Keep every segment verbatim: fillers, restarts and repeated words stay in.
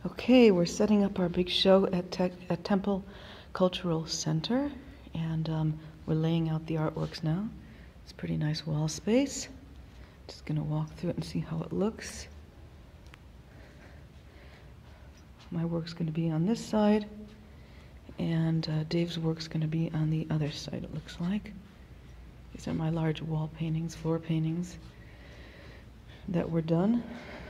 Okay, we're setting up our big show at, Tech, at Temple Cultural Center, and um, we're laying out the artworks now. It's a pretty nice wall space. Just going to walk through it and see how it looks. My work's going to be on this side, and uh, Dave's work's going to be on the other side, it looks like. These are my large wall paintings, floor paintings that were done.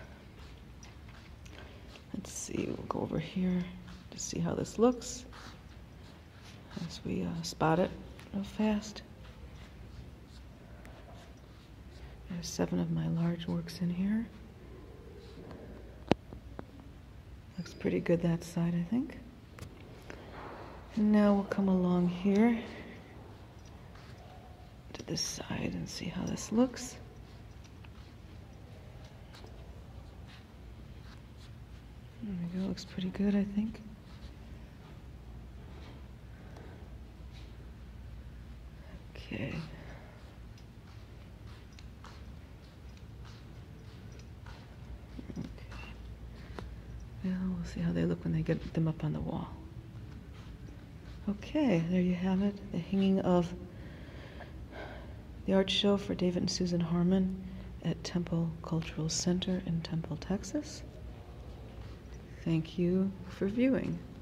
Let's see, we'll go over here to see how this looks as we uh, spot it real fast. There's seven of my large works in here. Looks pretty good that side, I think. And now we'll come along here to this side and see how this looks. There we go, looks pretty good, I think. Okay. Okay. Well, we'll see how they look when they get them up on the wall. Okay, there you have it, the hanging of the art show for David and Susan Harmon at Temple Cultural Center in Temple, Texas. Thank you for viewing.